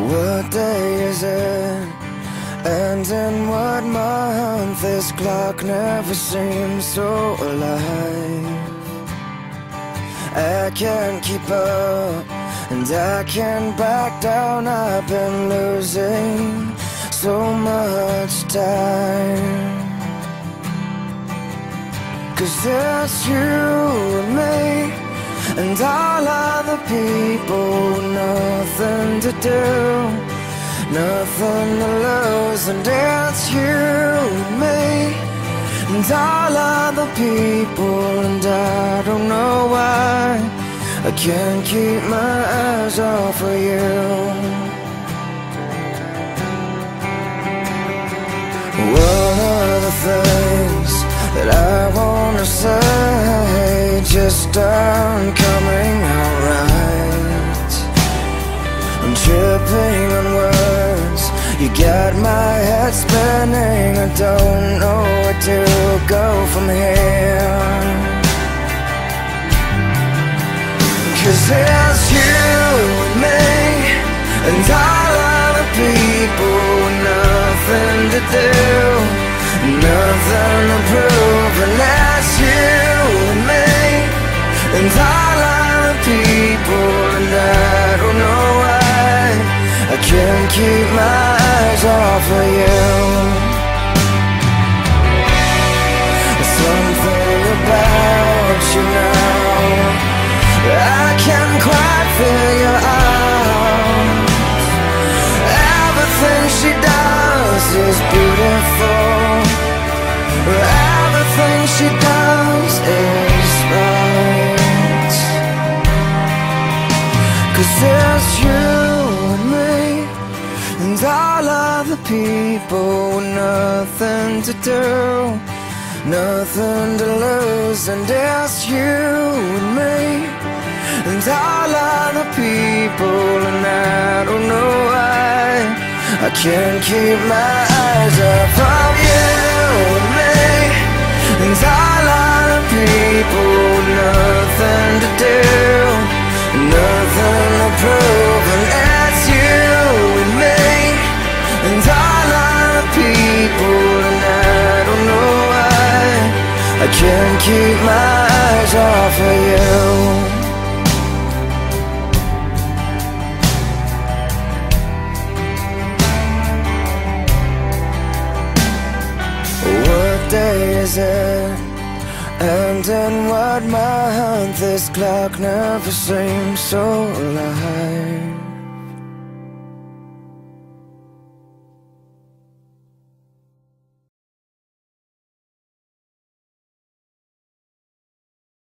What day is it? And in what month? This clock never seems so alive. I can't keep up, and I can't back down. I've been losing so much time. 'Cause it's you and me, and all other people with nothing to do, nothing to lose. And it's you and me, and all other people. And I don't know why I can't keep my eyes off of you. One of the things that I wanna say just aren't coming out right. I'm tripping on words, you got my head spinning. I don't know where to go from here. 'Cause it's you and me, and all other people with nothing to do, nothing to prove. And that's you and me, and all other people. And I don't know why I can't keep my eyes off of you. Something about you now I can't quite figure out. Everything she does is beautiful. Everything she does is right. 'Cause it's you and me, and all other people with nothing to do, nothing to lose. And it's you and me, and all other people. And I don't know why I can't keep my eyes off of you and me, and all other people. Nothing to do, nothing to prove. And it's you and me, and all other people. And I don't know why I can't keep my eyes off of you. What day is it? And in what month? This clock never seems so alive.